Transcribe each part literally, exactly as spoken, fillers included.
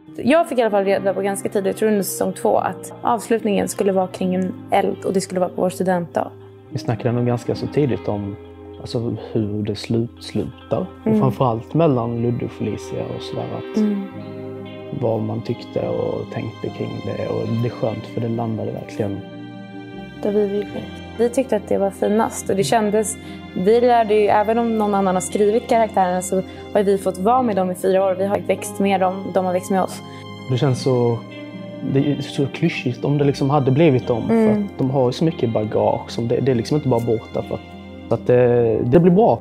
Jag fick i alla fall reda på ganska tidigt, jag tror under säsong två, att avslutningen skulle vara kring en eld och det skulle vara på vår studentdag. Vi snackade nog ganska så tidigt om alltså, hur det slut, slutar. Mm. Och framförallt mellan Ludde och Felicia och sådär. Att mm. vad man tyckte och tänkte kring det. Och det är skönt för det landade verkligen. Där vi ville. Vi tyckte att det var finast och det kändes, vi lärde ju, även om någon annan har skrivit karaktärerna så har vi fått vara med dem i fyra år. Vi har växt med dem, de har växt med oss. Det känns så, det är så klyschigt om det liksom hade blivit dem. Mm. För att de har ju så mycket bagage som det, det är liksom inte bara borta för att, för att det, det blir bra.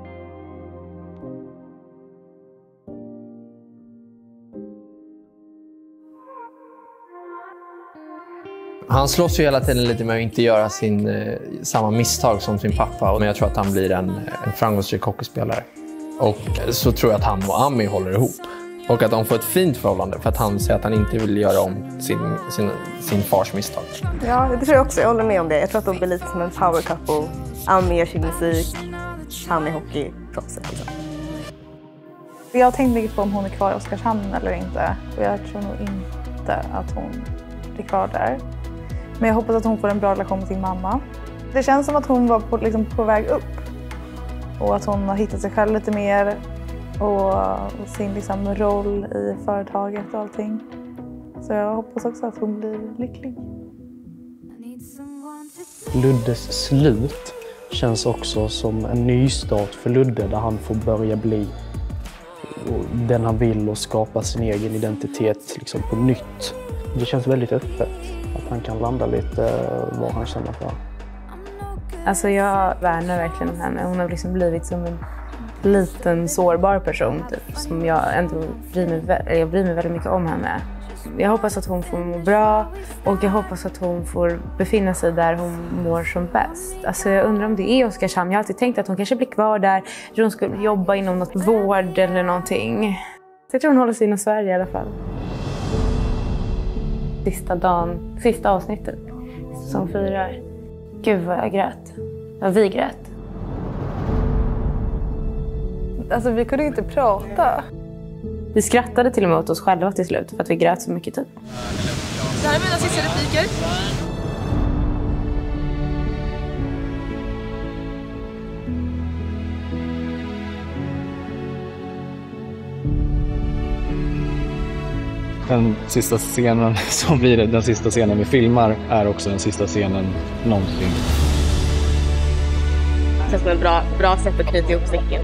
Han slåss ju hela tiden lite med att inte göra sin, eh, samma misstag som sin pappa. Men jag tror att han blir en, en framgångsrik hockeyspelare. Och så tror jag att han och Ami håller ihop. Och att de får ett fint förhållande för att han säger att han inte vill göra om sin, sin, sin fars misstag. Ja, det tror jag också. Jag håller med om det. Jag tror att de blir lite som en power couple. Ami gör sin musik, han är hockeyproffset liksom. Jag har tänkt mycket på om hon är kvar i Oskarshamn eller inte. Och jag tror nog inte att hon blir kvar där. Men jag hoppas att hon får en bra relation med sin mamma. Det känns som att hon var på, liksom, på väg upp. Och att hon har hittat sig själv lite mer. Och, och sin liksom, roll i företaget och allting. Så jag hoppas också att hon blir lycklig. Luddes slut känns också som en nystart för Ludde. Där han får börja bli den han vill och skapa sin egen identitet liksom, på nytt. Det känns väldigt öppet. Att han kan landa lite vad han känner för. Alltså jag värnar verkligen om henne. Hon har liksom blivit som en liten sårbar person. Typ, som jag ändå bryr mig, jag bryr mig väldigt mycket om henne. Jag hoppas att hon får må bra. Och jag hoppas att hon får befinna sig där hon mår som bäst. Alltså jag undrar om det är Oskarshamn. Jag har alltid tänkt att hon kanske blir kvar där. Att hon skulle jobba inom något vård eller någonting. Så jag tror hon håller sig inom Sverige i alla fall. Sista dagen, sista avsnittet, säsong fyra. Gud vad jag grät. Ja, vi grät. Alltså vi kunde inte prata. Vi skrattade till och med åt oss själva till slut för att vi grät så mycket typ. Det här är mina sista repliker. Den sista scenen som blir den sista scenen vi filmar är också den sista scenen någonsin. Det känns som en bra, bra sätt att knyta ihop säcken.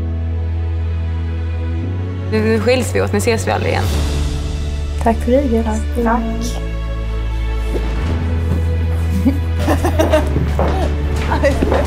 Nu skiljs vi åt, nu ses vi aldrig igen. Tack för det. Tack. Tack.